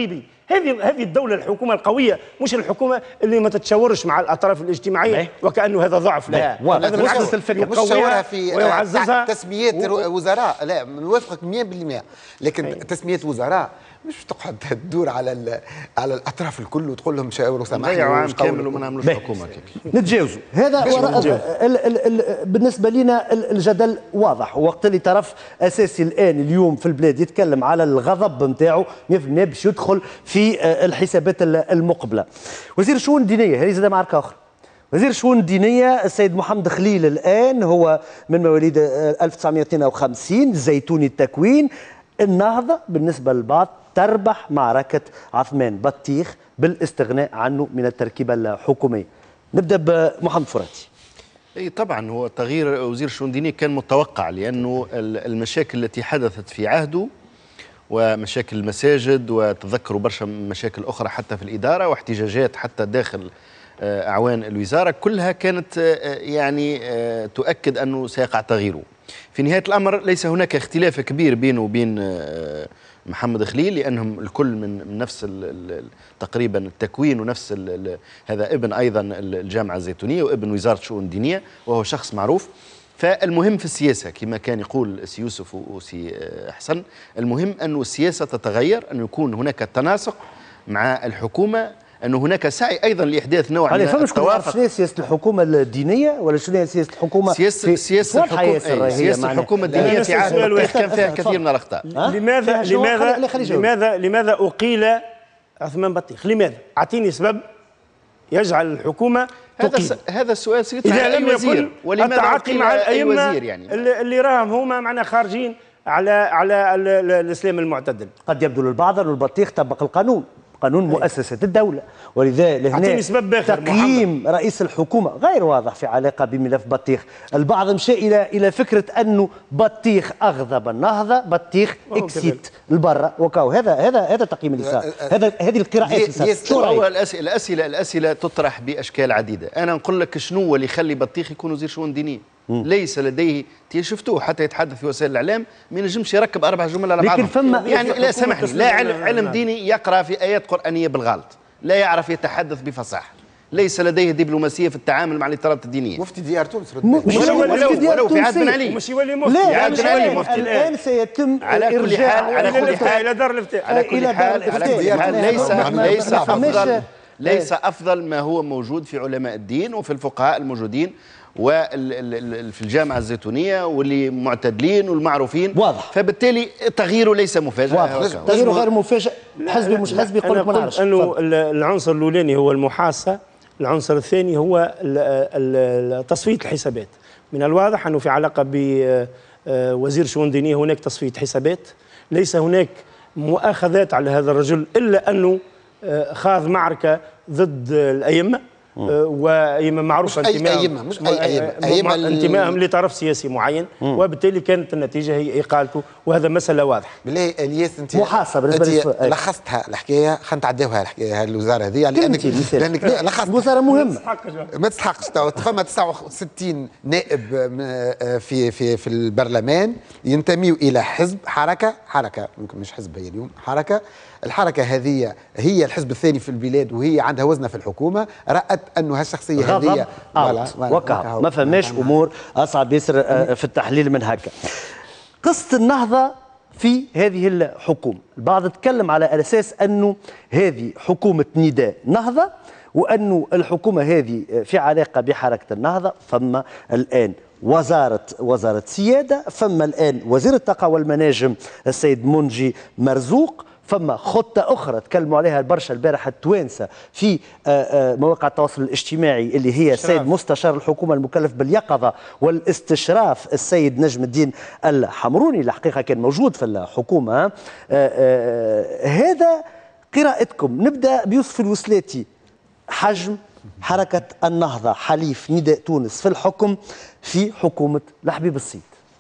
هذه الدولة الحكومة القوية، مش الحكومة اللي ما تتشاورش مع الأطراف الاجتماعية وكأنه هذا ضعف. لا، هذا بالعكس الفكرة مش شاورها في تسميات وزراء. لا، نوافقك 100%، لكن تسميات وزراء مش تقعد تدور على الأطراف الكل وتقول لهم شاوروا سامحني عام كامل وما نعملوش حكومة. نتجاوزوا هذا بالنسبة لنا الجدل واضح، وقت اللي طرف أساسي الآن اليوم في البلاد يتكلم على الغضب نتاعو 100% باش يدخل في الحسابات المقبلة. وزير الشؤون الدينية هذه زاد معركة أخرى. وزير الشؤون الدينية السيد محمد خليل الآن هو من مواليد 1952 زيتوني التكوين. النهضة بالنسبة للبعض تربح معركة عثمان بطيخ بالاستغناء عنه من التركيبة الحكومية. نبدأ بمحمد فراتي. اي طبعا هو تغيير وزير الشؤون الدينية كان متوقع، لأنه المشاكل التي حدثت في عهده ومشاكل المساجد، وتذكروا برشا مشاكل أخرى حتى في الإدارة واحتجاجات حتى داخل أعوان الوزارة، كلها كانت يعني تؤكد أنه سيقع تغييره. في نهاية الأمر ليس هناك اختلاف كبير بينه وبين محمد خليل، لأنهم الكل من نفس تقريبا التكوين، ونفس هذا ابن أيضا الجامعة الزيتونية وابن وزارة الشؤون الدينية، وهو شخص معروف. فالمهم في السياسة كما كان يقول سي يوسف وسي حسن، المهم أن السياسة تتغير، أن يكون هناك تناسق مع الحكومة، أن هناك سعي أيضا لإحداث نوع من التوافق. شنو سياسة الحكومة الدينية ولا شنو سياسة الحكومة؟ سياسة الحكومة الدينية في عهد البطيخ كان فيها كثير من الأخطاء. لماذا أقيل عثمان بطيخ؟ لماذا؟ أعطيني سبب يجعل الحكومة هذا السؤال سيطرح أي وزير، ولماذا التعاطي مع الأئمة وزير يعني اللي راهم هما معنا خارجين على الإسلام المعتدل. قد يبدو للبعض أن البطيخ طبق القانون، قانون مؤسسة الدولة، ولذا لهنا تقييم رئيس الحكومة غير واضح في علاقة بملف بطيخ. البعض مشى إلى فكرة أنه بطيخ أغضب النهضة، بطيخ إكسيت البرة وكاو. هذا تقييم اليسار، هذه القراءات. هو الأسئلة تطرح بأشكال عديدة. أنا نقول لك شنو اللي يخلي بطيخ يكون وزير شؤون دينية؟ ليس لديه، شفتوه حتى يتحدث في وسائل الاعلام ما ينجمش يركب 4 جمل على بعضهم. يعني لا سامحني، لا علم ديني يقرا في ايات قرانيه بالغلط، لا يعرف يتحدث بفصاحه، ليس لديه دبلوماسيه في التعامل مع الاطارات الدينيه. مفتي ديار تونس ولو في عهد بن علي، مش يولي مفتي. لا مش مفتي الان سيتم على كل حال الى دار الافتاء. على كل حال ليس افضل ما هو موجود في علماء الدين وفي الفقهاء الموجودين وفي الجامعة الزيتونية واللي معتدلين والمعروفين. واضح. فبالتالي تغييره ليس مفاجئ. تغييره غير مفاجئ. حزبي مش حزبي يقول لك ما نعرفش. انه العنصر الاولاني هو المحاسة، العنصر الثاني هو تصفية الحسابات. من الواضح انه في علاقة بوزير شؤون دينية هناك تصفية حسابات، ليس هناك مؤاخذات على هذا الرجل، الا انه خاض معركة ضد الأئمة، وأئمة معروفة انتمائهم لطرف سياسي معين، وبالتالي كانت النتيجة هي إقالته، وهذا مسألة واضحة. بالله الياس انت محاسبة بالنسبة لخصتها الحكاية، خلينا نتعداوها الحكاية الوزارة هذه، لأنك لخصت وزارة مهمة ما تستحقش. فما 69 نائب في البرلمان ينتميوا إلى حزب حركة ممكن مش حزب هي اليوم حركة. الحركة هذه هي الحزب الثاني في البلاد وهي عندها وزنها في الحكومة. رأت أنه هالشخصية هذه وكا ما فماش أمور أصعب ياسر في التحليل من هكا. قصة النهضة في هذه الحكومة، البعض تكلم على أساس أنه هذه حكومة نداء نهضة، وأنه الحكومة هذه في علاقة بحركة النهضة. ثم الآن وزارة سيادة، ثم الآن وزير الطاقة والمناجم السيد منجي مرزوق، فما خطة أخرى تكلموا عليها برشا البارحة التوانسة في مواقع التواصل الاجتماعي، اللي هي السيد مستشار الحكومة المكلف باليقظة والاستشراف السيد نجم الدين الحمروني، اللي حقيقة كان موجود في الحكومة. هذا قراءتكم. نبدأ بيوسف الوسلاتي. حجم حركة النهضة حليف نداء تونس في الحكم في حكومة الحبيب الصيد.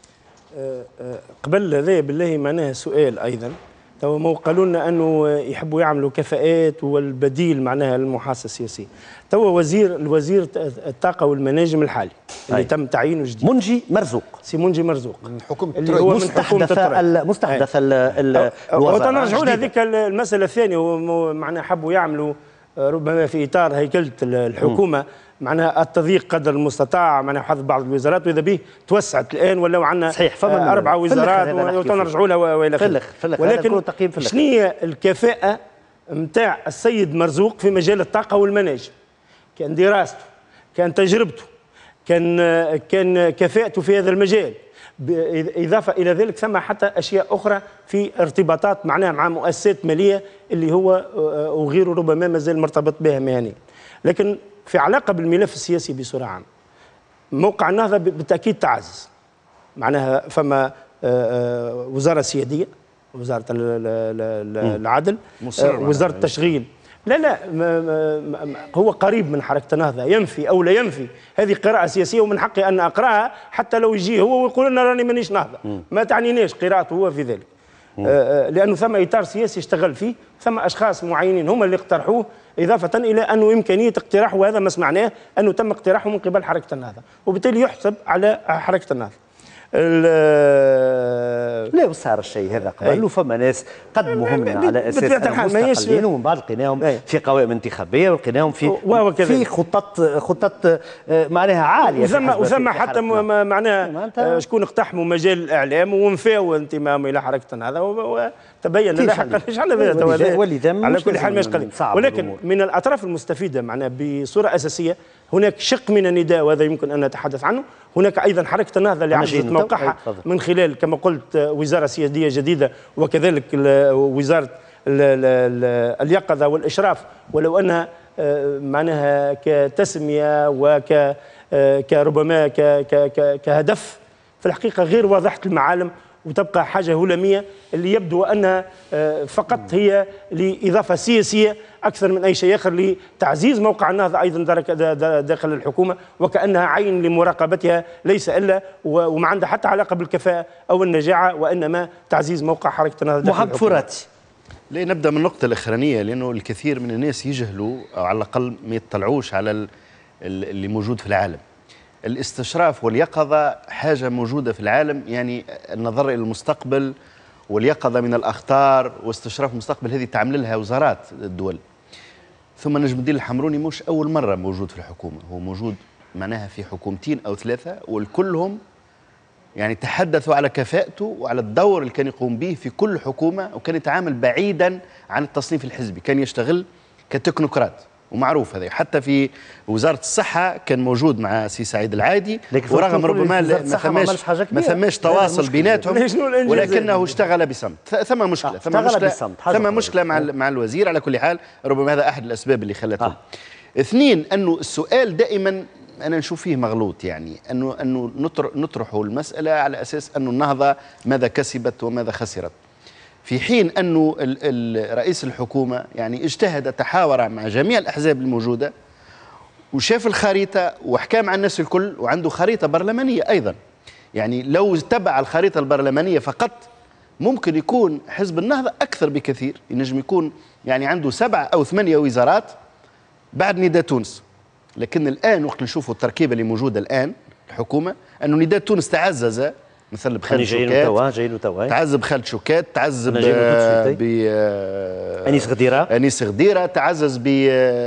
قبل هذا بالله معناها سؤال أيضا، تو قالوا لنا انه يحبوا يعملوا كفاءات والبديل معناها للمحاسبه السياسيه. تو الوزير الطاقه والمناجم الحالي اللي تم تعيينه جديد. منجي مرزوق، سي منجي مرزوق من حكومة اللي هو من حكومة مستحدث الوزراء. نرجعوا لهذيك المسألة الثانية، معناها حبوا يعملوا ربما في إطار هيكلة الحكومة معناها التضييق قدر المستطاع، معناها حذف بعض الوزارات، واذا به توسعت الان ولاو عندنا صحيح 4 وزارات ونرجعوا لها والى اخره. ولكن شنو هي الكفاءة نتاع السيد مرزوق في مجال الطاقة والمناجم؟ كان دراسته، كان تجربته، كان كفاءته في هذا المجال، إضافة إلى ذلك ثم حتى أشياء أخرى في ارتباطات معناها مع مؤسسات مالية اللي هو وغيره ربما ما زال مرتبط بها مهنيا. لكن في علاقة بالملف السياسي بصورة عامة، موقع النهضة بالتأكيد تعزز، معناها فما وزارة سيادية، وزارة العدل، وزارة التشغيل. لا هو قريب من حركة النهضة، ينفي أو لا ينفي هذه قراءة سياسية، ومن حقي أن أقرأها حتى لو يجي هو ويقول لنا راني مانيش نهضة، ما تعنينيش قراءته هو في ذلك. لأنه ثم إطار سياسي اشتغل فيه، ثم أشخاص معينين هم اللي اقترحوه، إضافة إلى أنه إمكانية اقتراحه، وهذا ما سمعناه أنه تم اقتراحه من قبل حركة النهضة، وبالتالي يحسب على حركة النهضة. لا وصار الشيء هذا قبل، وفما ناس قدموا هم على اساس مستقلين، ومن بعد لقيناهم في قوائم انتخابيه، ولقيناهم في خطط معناها عاليه، وثم حتى معناها شكون اقتحموا مجال الاعلام وانفاوا انتمائهم الى حركه النهضه، وتبين لاحقا ايش على كل حال مش قليل. ولكن من الاطراف المستفيده معناها بصوره اساسيه هناك شق من النداء، وهذا يمكن ان نتحدث عنه. هناك ايضا حركه النهضه اللي عززت موقعها من خلال كما قلت وزاره سياديه جديده، وكذلك وزاره اليقظه والاشراف، ولو انها معناها كتسميه كربما كهدف في الحقيقه غير واضحه المعالم، وتبقى حاجه هلاميه اللي يبدو انها فقط هي لاضافه سياسيه اكثر من اي شيء اخر، لتعزيز موقع النهضه ايضا داخل الحكومه، وكانها عين لمراقبتها ليس الا وما عندها حتى علاقه بالكفاءه او النجاعه، وانما تعزيز موقع حركه النهضه داخل محمد فراتي. نبدا من النقطه الاخرانيه، لانه الكثير من الناس يجهلوا او على الاقل ما يطلعوش على اللي موجود في العالم. الاستشراف واليقظة حاجة موجودة في العالم، يعني النظر إلى المستقبل واليقظة من الأخطار واستشراف المستقبل، هذه تعمل لها وزارات الدول. ثم نجم الدين الحمروني مش أول مرة موجود في الحكومة، هو موجود معناها في حكومتين أو 3، والكلهم يعني تحدثوا على كفاءته وعلى الدور اللي كان يقوم به في كل حكومة، وكان يتعامل بعيدا عن التصنيف الحزبي، كان يشتغل كتكنوقراط ومعروف هذا. حتى في وزارة الصحة كان موجود مع سي سعيد العادي، ورغم ربما ما ثماش تواصل بيناتهم، ولكنه اشتغل بصمت. ثم مشكلة مع الوزير. على كل حال ربما هذا أحد الأسباب اللي خلته. اثنين، أنه السؤال دائما أنا نشوف فيه مغلوط، يعني أنه نطرح المسألة على أساس أنه النهضة ماذا كسبت وماذا خسرت، في حين أنه رئيس الحكومة يعني اجتهد، تحاور مع جميع الأحزاب الموجودة، وشاف الخريطة وحكى مع الناس الكل، وعنده خريطة برلمانية أيضا. يعني لو تبع الخريطة البرلمانية فقط ممكن يكون حزب النهضة أكثر بكثير، ينجم يكون يعني عنده 7 أو 8 وزارات بعد نداء تونس. لكن الآن وقت نشوفوا التركيبة اللي موجودة الآن الحكومة، أنه نداء تونس تعزز مثلا بخالد شوكات، تعزز بخالد شوكات، تعزز أنيس غديرة، تعزز ب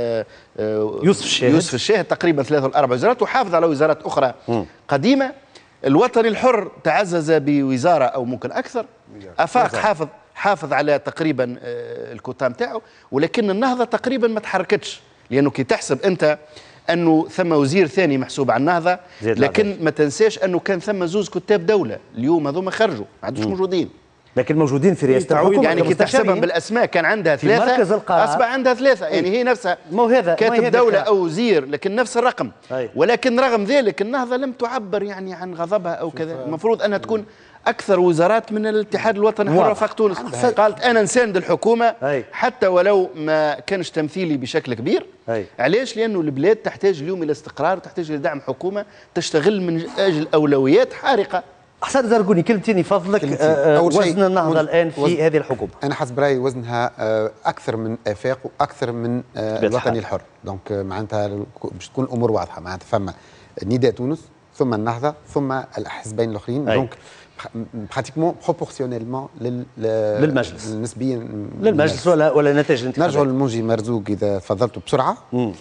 يوسف الشاهد، تقريبا 3 أو 4 وزارات، وحافظ على وزارات أخرى قديمة. الوطني الحر تعزز بوزارة أو ممكن أكثر. أفاق حافظ على تقريبا الكوتا نتاعو، ولكن النهضة تقريبا ما تحركتش، لأنه كي تحسب أنت أنه ثم وزير ثاني محسوب على النهضة، لكن ما تنساش أنه كان ثم 2 كتاب دولة اليوم هذوما خرجوا ما عادوش موجودين، لكن موجودين في رئاسة الحكومة. يعني كي تحسبهم بالأسماء كان عندها 3 أصبح عندها 3، يعني هي نفسها كاتب دولة أو وزير لكن نفس الرقم. ولكن رغم ذلك النهضة لم تعبر يعني عن غضبها أو كذا. المفروض أنها تكون أكثر وزارات من الاتحاد الوطني الحر وفاق تونس. قالت أنا نساند الحكومة حتى ولو ما كانش تمثيلي بشكل كبير. علاش؟ لأنه البلاد تحتاج اليوم إلى استقرار، تحتاج إلى دعم حكومة تشتغل من أجل أولويات حارقة. حسن زرقوني كلمتين يفضلك وزن النهضة الآن في هذه الحكومة. أنا حسب رأيي وزنها أكثر من آفاق وأكثر من الوطني الحر. دونك معناتها باش تكون الأمور واضحة، معناتها فما نداء تونس ثم النهضه ثم الحزبين الاخرين. دونك براتيكمون بروبورسيونيلمون للمجلس نسبيا للمجلس ولا نتائج الانتخابات. نرجع لمنجي مرزوق اذا تفضلتوا بسرعه.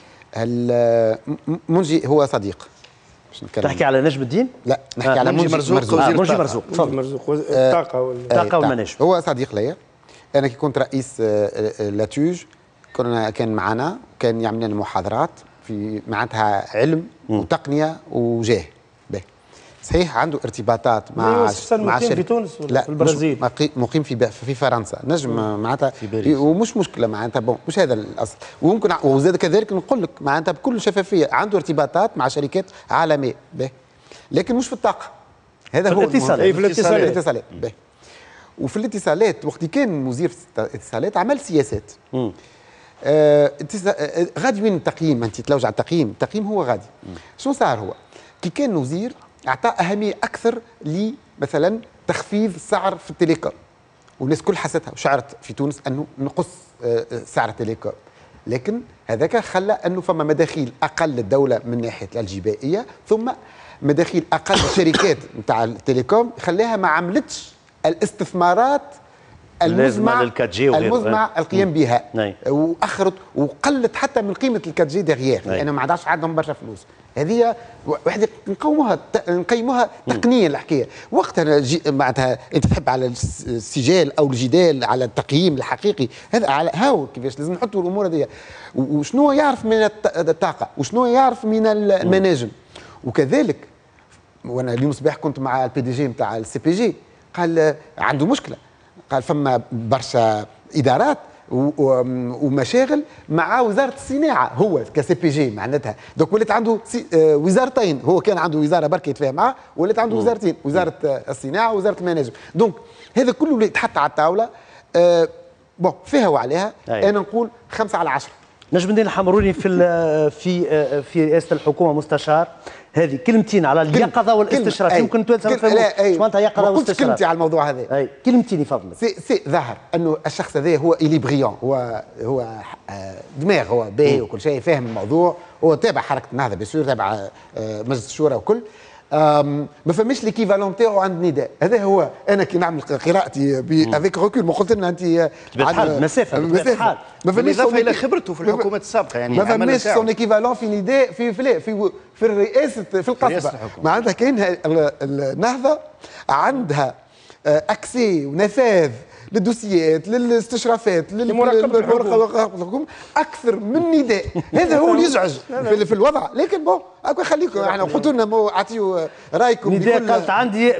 منجي هو صديق. تحكي على نجم الدين؟ لا نحكي على منجي مرزوق. منجي مرزوق تفضل. الطاقه والمناجم. هو صديق ليا. انا كي كنت رئيس لاتوج كان معنا كان يعمل لنا محاضرات في معناتها علم وتقنيه وجاه. صحيح عنده ارتباطات مع في تونس ولا في البرازيل؟ مقيم في فرنسا نجم معناتها ومش مشكله معناتها بون مش هذا الاصل. وممكن وزاد كذلك نقول لك معناتها بكل شفافيه عنده ارتباطات مع شركات عالميه لكن مش في الطاقه. هذا هو الاتصالات. وفي الاتصالات وقت كان مدير الاتصالات عمل سياسات. غادي وين التقييم؟ انت تلوج على التقييم هو غادي. شنو صار هو؟ كي كان وزير اعطى اهميه اكثر لمثلا تخفيض السعر في التليكوم والناس كل حستها وشعرت في تونس انه نقص سعر التليكوم. لكن هذاك خلى انه فما مداخيل اقل للدوله من ناحيه الجبائيه ثم مداخيل اقل للشركات نتاع التليكوم خلاها ما عملتش الاستثمارات المزمع القيام بها واخرت وقلت حتى من قيمه الكاتجي ديغيير لانه ما عادش عندهم برشا فلوس. هذه وحده نقيموها تقنيا الحكايه. وقتها معناتها انت تحب على السجال او الجدال على التقييم الحقيقي هذا على هاو كيفاش لازم نحطوا الامور هذه وشنو يعرف من الطاقه وشنو يعرف من المناجم. وكذلك وانا اليوم الصباح كنت مع البي دي جي نتاع السي بي جي قال عنده مشكله. قال فما برشا ادارات ومشاغل مع وزاره الصناعه هو كسي بي جي معناتها دوك ولات عنده وزارتين. هو كان عنده وزاره برك يتفاهم معها ولات عنده وزارتين وزاره الصناعه ووزاره المناجم. دونك هذا كله يتحط على الطاوله بون فيها وعليها. انا نقول 5/10. نجم الدين الحمروني في رئاسه الحكومه مستشار. هذه كلمتين على اليقظه والاستشراف يمكن توانسه ما فهموش ايش معناتها يقظه واستشراف. كلمتي على الموضوع هذا كلمتين فضلك. سي ظهر انه الشخص هذا هو إلي بريون هو دماغ هو باهي وكل شيء فاهم الموضوع. هو تابع حركه النهضه بيسور تابع مجلس الشورى وكل ما فماش ليكيفالون تاعو عند نداء. هذا هو انا كي نعمل قراءتي افيك ريكول ما قلت لنا انت مسافه ما فماش اضافه الى خبرته في الحكومات السابقه يعني ما فماش سون ايكيفالون في نداء في الرئاسه في القصبه. معناتها كاين النهضه عندها اكسي ونفاذ للدوسيات للاستشرافات للمراقبه الحكومه اكثر من نداء. هذا هو اللي يزعج في الوضع. لكن بون هاكا خليكم احنا قلتوا لنا اعطيوا رايكم. نداء قالت عندي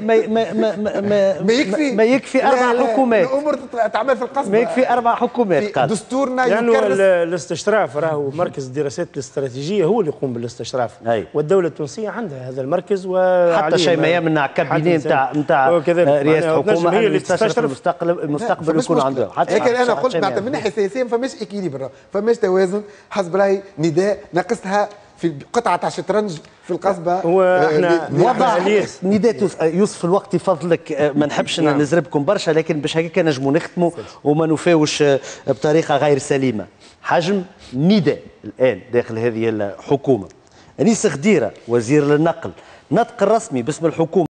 ما يكفي 4 حكومات. الامور تعمل في القصبه ما يكفي 4 حكومات. قال دستورنا يعني الاستشراف راهو مركز الدراسات الاستراتيجيه هو اللي يقوم بالاستشراف. والدوله التونسيه عندها هذا المركز حتى شيء ما يمنع كابيني نتاع رئاسه الحكومه هي اللي تستشرف المستقبل يكون عندهم. لكن انا قلت معناتها من الناحيه السياسيه ما فماش اكيليبر فماش توازن. حسب رايي نداء ناقصها في قطعه تاع الشطرنج في القصبه. هو احنا وضع نداء يوسف الوقت يفضلك ما نحبش نزربكم برشا لكن باش هكاك نجموا نختموا وما نفاوش بطريقه غير سليمه. حجم نداء الان داخل هذه الحكومه. انيس خديره وزير للنقل نطق الرسمي باسم الحكومه